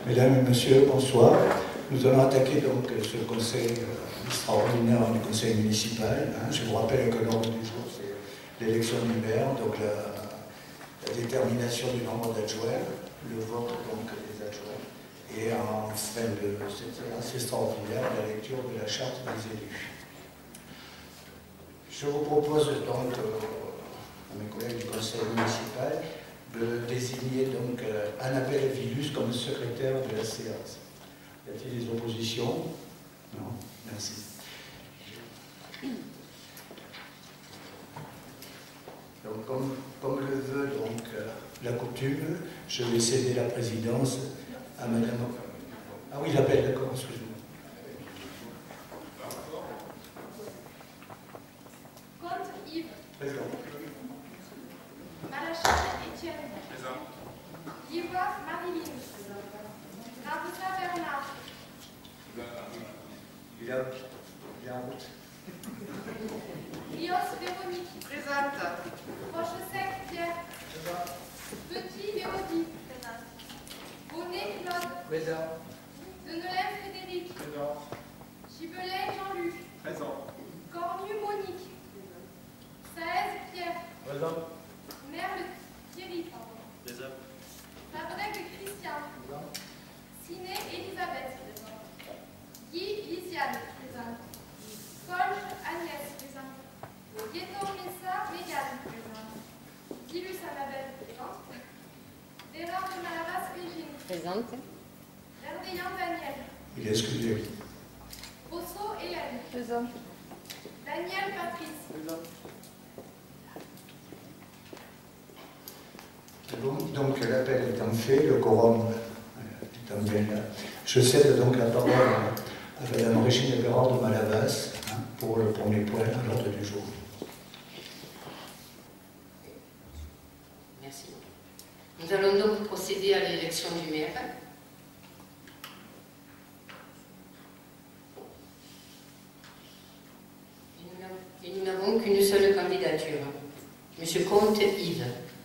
Mesdames et messieurs, bonsoir. Nous allons attaquer donc ce conseil extraordinaire du conseil municipal. Je vous rappelle que l'ordre du jour, c'est l'élection du maire, donc la détermination du nombre d'adjoints, le vote donc des adjoints, et en fin de cette séance extraordinaire, la lecture de la charte des élus. Je vous propose donc, à mes collègues du conseil municipal, de désigner donc Annabelle Villus comme secrétaire de la séance. Y a-t-il des oppositions? Non. Merci. Donc, comme le veut donc la coutume, je vais céder la présidence à Madame. Ah oui, j'appelle, d'accord, excusez-moi. Comte Yves. Présent. Malachal Étienne. Présent. Livois Marilyn. Ravissa Bernard. Il est en route. Rios Véronique. Présente. Rochesec Pierre. Petit Mélodie. Bonnet Claude. Présent. Denelem Frédéric. Présent. Gibelin Jean-Luc. Présent. Cornu Monique. Saez Pierre. Présent. Merle Thierry. Présent. Fabrec Christian. Ciné Elisabeth. Guy Lisiane. Colge Agnès. Guéton Messa Mégane. Dilus Annabelle. Bérard de Malavas Régine. Présente. Verdeillan Daniel. Il est excusé. Rousseau Hélène. Présent. Daniel Patrice. Présent. Donc l'appel étant fait, le quorum étant bien là, je cède donc la parole à Mme Régine Bérard de Malavas pour le premier point à l'ordre du jour. Merci. Nous allons donc procéder à l'élection du maire. Et nous n'avons qu'une seule candidature. Monsieur Comte Yves.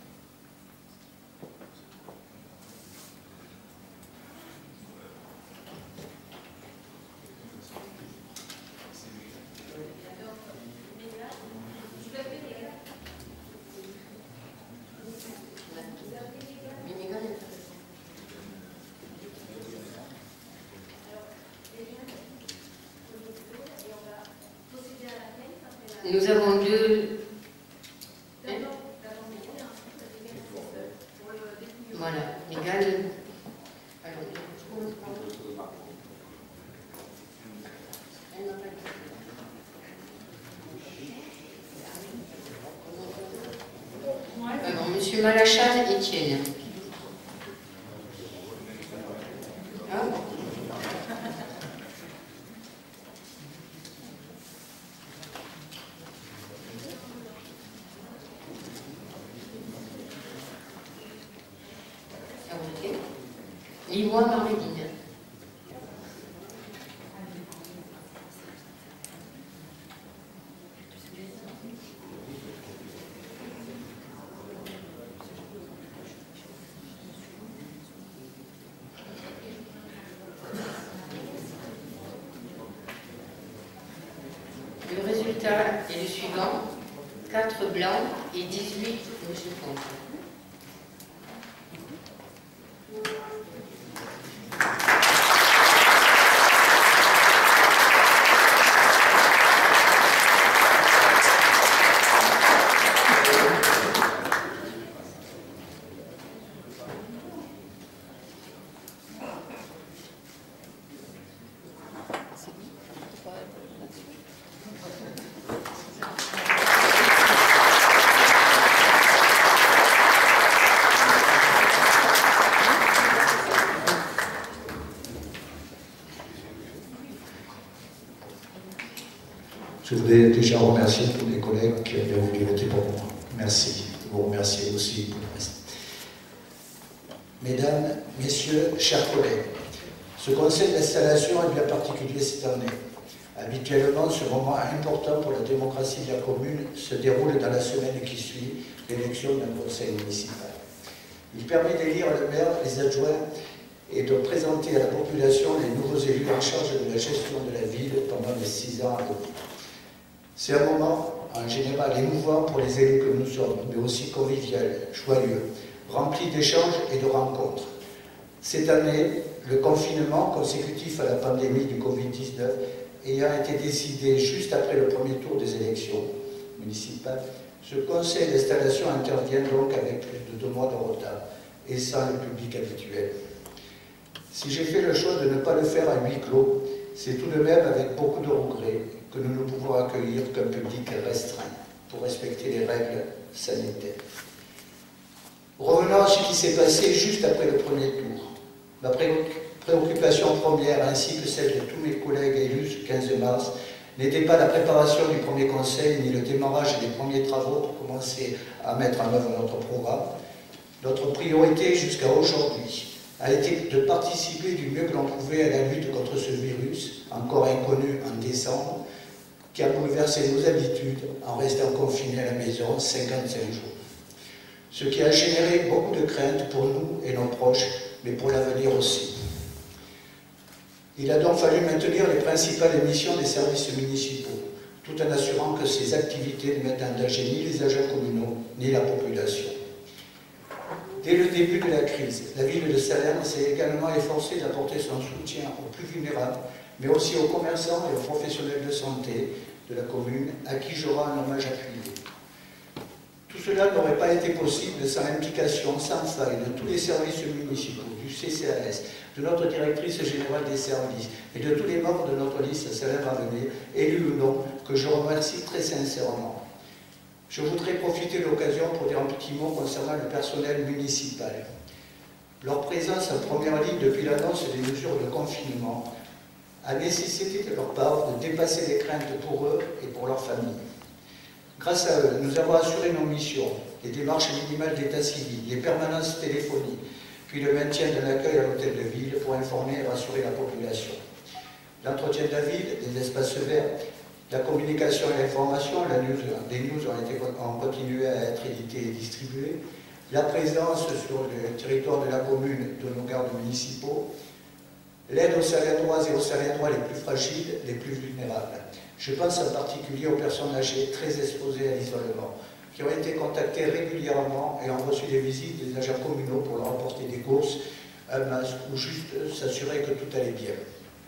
Nous avons deux. Voilà, Mégane. Alors, Monsieur Malachal Étienne. Livois Marilyn. Le résultat est le suivant: 4 blancs et 18 monsieur Comte. Je voudrais déjà remercier tous les collègues qui ont voulu voter pour moi. Merci. Je vous remercie aussi pour le reste. Mesdames, Messieurs, chers collègues, ce conseil d'installation est bien particulier cette année. Habituellement, ce moment important pour la démocratie de la commune se déroule dans la semaine qui suit l'élection d'un conseil municipal. Il permet d'élire le maire, les adjoints et de présenter à la population les nouveaux élus en charge de la gestion de la ville pendant les 6 ans à venir. C'est un moment, en général, émouvant pour les élus que nous sommes, mais aussi convivial, joyeux, rempli d'échanges et de rencontres. Cette année, le confinement consécutif à la pandémie du Covid-19 ayant été décidé juste après le premier tour des élections municipales, ce conseil d'installation intervient donc avec plus de 2 mois de retard et sans le public habituel. Si j'ai fait le choix de ne pas le faire à huis clos, c'est tout de même avec beaucoup de regrets que nous ne pouvons accueillir qu'un public restreint pour respecter les règles sanitaires. Revenons à ce qui s'est passé juste après le premier tour. Ma préoccupation première, ainsi que celle de tous mes collègues élus ce 15 mars, n'était pas la préparation du premier conseil, ni le démarrage des premiers travaux pour commencer à mettre en œuvre notre programme. Notre priorité jusqu'à aujourd'hui a été de participer du mieux que l'on pouvait à la lutte contre ce virus, encore inconnu en décembre, qui a bouleversé nos habitudes en restant confinés à la maison 55 jours. Ce qui a généré beaucoup de craintes pour nous et nos proches, mais pour l'avenir aussi. Il a donc fallu maintenir les principales missions des services municipaux, tout en assurant que ces activités ne mettent en danger ni les agents communaux, ni la population. Dès le début de la crise, la ville de Salerne s'est également efforcée d'apporter son soutien aux plus vulnérables, mais aussi aux commerçants et aux professionnels de santé de la commune, à qui j'aurai un hommage appuyé. Tout cela n'aurait pas été possible sans l'implication sans faille de tous les services municipaux, du CCAS, de notre directrice générale des services et de tous les membres de notre liste Salerne Avenir, élus ou non, que je remercie très sincèrement. Je voudrais profiter de l'occasion pour dire un petit mot concernant le personnel municipal. Leur présence en première ligne depuis l'annonce des mesures de confinement a nécessité de leur part de dépasser les craintes pour eux et pour leurs familles. Grâce à eux, nous avons assuré nos missions, les démarches minimales d'état civil, les permanences téléphoniques, puis le maintien d'un accueil à l'hôtel de ville pour informer et rassurer la population. L'entretien de la ville, des espaces verts, la communication et l'information, des news ont continué à être éditées et distribuées, la présence sur le territoire de la commune de nos gardes municipaux, l'aide aux Salernoises et aux Salernois les plus fragiles, les plus vulnérables. Je pense en particulier aux personnes âgées très exposées à l'isolement, qui ont été contactées régulièrement et ont reçu des visites des agents communaux pour leur apporter des courses, un masque ou juste s'assurer que tout allait bien.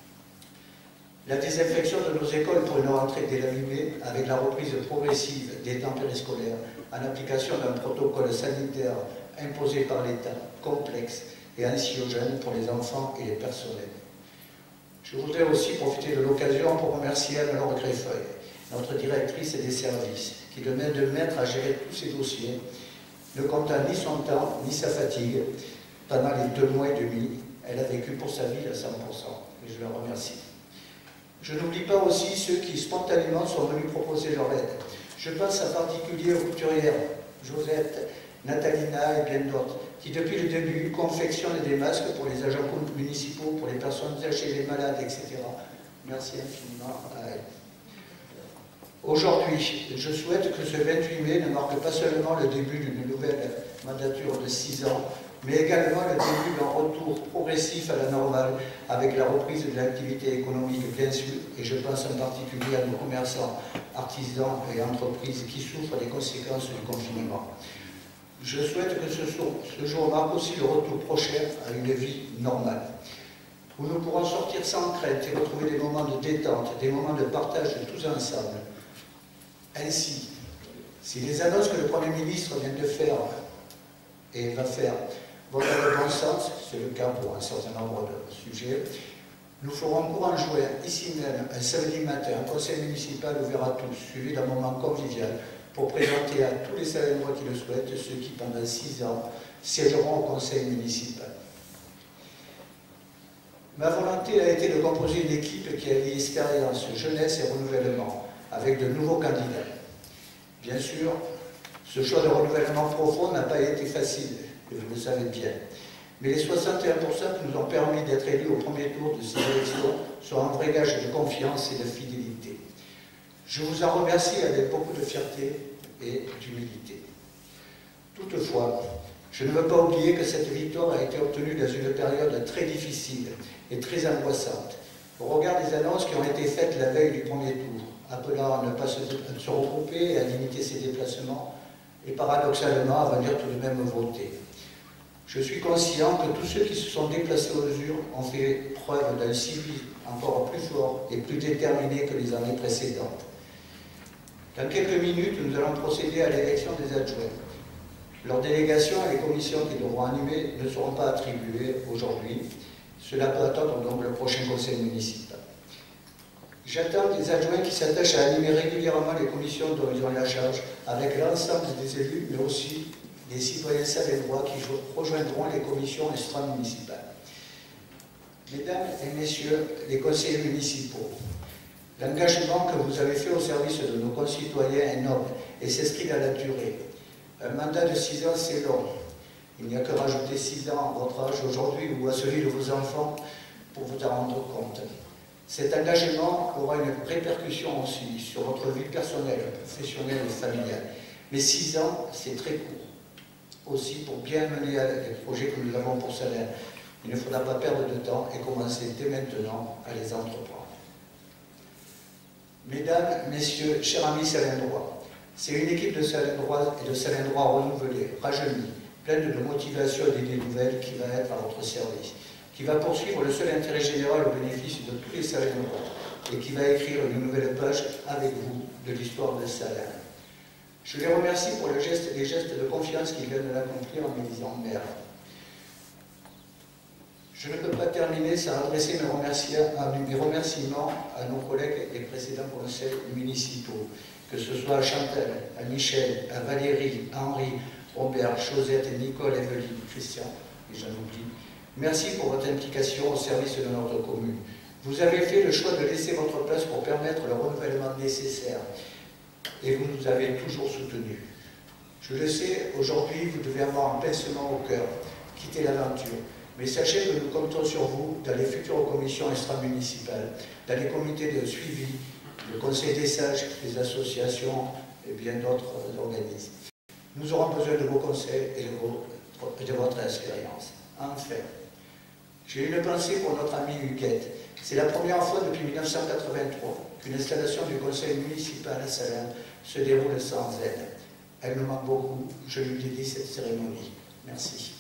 La désinfection de nos écoles pour une rentrée dès la mi-mai, avec la reprise progressive des temps périscolaires, en application d'un protocole sanitaire imposé par l'État, complexe et anxiogène pour les enfants et les personnels. Je voudrais aussi profiter de l'occasion pour remercier Anne-Laure Greffeuil, notre directrice des services, qui de main de maître a géré tous ces dossiers, ne comptant ni son temps ni sa fatigue. Pendant les 2 mois et demi, elle a vécu pour sa ville à 100%, et je la remercie. Je n'oublie pas aussi ceux qui spontanément sont venus proposer leur aide. Je pense en particulier aux couturières, Josette, Natalina et bien d'autres, qui depuis le début confectionnent des masques pour les agents municipaux, pour les personnes âgées, les malades, etc. Merci infiniment à elles. Aujourd'hui, je souhaite que ce 28 mai ne marque pas seulement le début d'une nouvelle mandature de 6 ans, mais également le début d'un retour progressif à la normale avec la reprise de l'activité économique, bien sûr, et je pense en particulier à nos commerçants, artisans et entreprises qui souffrent des conséquences du confinement. Je souhaite que ce jour marque aussi le retour prochain à une vie normale, où nous pourrons sortir sans crainte et retrouver des moments de détente, des moments de partage de tous ensemble. Ainsi, si les annonces que le Premier ministre vient de faire et va faire vont dans le bon sens, c'est le cas pour un certain nombre de sujets, nous ferons courant juin, ici même, un samedi matin, un conseil municipal ouvert à tous, suivi d'un moment convivial, pour présenter à tous les Salernois qui le souhaitent, ceux qui, pendant 6 ans, siégeront au conseil municipal. Ma volonté a été de composer une équipe qui allie expérience, jeunesse et renouvellement, avec de nouveaux candidats. Bien sûr, ce choix de renouvellement profond n'a pas été facile, vous le savez bien. Mais les 61% qui nous ont permis d'être élus au premier tour de ces élections sont un vrai gage de confiance et de fidélité. Je vous en remercie avec beaucoup de fierté et d'humilité. Toutefois, Je ne veux pas oublier que cette victoire a été obtenue dans une période très difficile et très angoissante. Au regard des annonces qui ont été faites la veille du premier tour, appelant à ne pas se regrouper et à limiter ses déplacements, et paradoxalement à venir tout de même voter. Je suis conscient que tous ceux qui se sont déplacés aux urnes ont fait preuve d'un civisme encore plus fort et plus déterminé que les années précédentes. Dans quelques minutes, nous allons procéder à l'élection des adjoints. Leurs délégations et les commissions qui devront animer ne seront pas attribuées aujourd'hui. Cela peut attendre donc le prochain conseil municipal. J'attends des adjoints qui s'attachent à animer régulièrement les commissions dont ils ont la charge, avec l'ensemble des élus, mais aussi des citoyens salénois qui rejoindront les commissions extra-municipales. Mesdames et messieurs les conseillers municipaux, l'engagement que vous avez fait au service de nos concitoyens est noble et s'inscrit dans la durée. Un mandat de 6 ans, c'est long. Il n'y a que rajouter 6 ans à votre âge aujourd'hui ou à celui de vos enfants pour vous en rendre compte. Cet engagement aura une répercussion aussi sur votre vie personnelle, professionnelle et familiale. Mais 6 ans, c'est très court. Aussi, pour bien mener les projets que nous avons pour Salins, il ne faudra pas perdre de temps et commencer dès maintenant à les entreprendre. Mesdames, Messieurs, chers amis salindrois, c'est une équipe de Salindrois et de Salindrois renouvelée, rajeunie, pleine de motivation et d'idées nouvelles qui va être à votre service, qui va poursuivre le seul intérêt général au bénéfice de tous les Salindrois et qui va écrire une nouvelle page avec vous de l'histoire de Salins. Je les remercie pour les gestes de confiance qu'ils viennent d'accomplir en me disant mère. Je ne peux pas terminer sans adresser mes remerciements à nos collègues des précédents conseils municipaux, que ce soit à Chantal, à Michel, à Valérie, à Henri, Robert, Josette, Nicole, Evelyne, Christian, et j'en oublie. Merci pour votre implication au service de notre commune. Vous avez fait le choix de laisser votre place pour permettre le renouvellement nécessaire et vous nous avez toujours soutenus. Je le sais, aujourd'hui, vous devez avoir un pincement au cœur, quitter l'aventure. Mais sachez que nous comptons sur vous dans les futures commissions extra-municipales, dans les comités de suivi, le conseil des sages, les associations et bien d'autres organismes. Nous aurons besoin de vos conseils et de votre expérience. Enfin, j'ai une pensée pour notre amie Huguette. C'est la première fois depuis 1983 qu'une installation du conseil municipal à Salins se déroule sans elle. Elle me manque beaucoup. Je lui dédie cette cérémonie. Merci.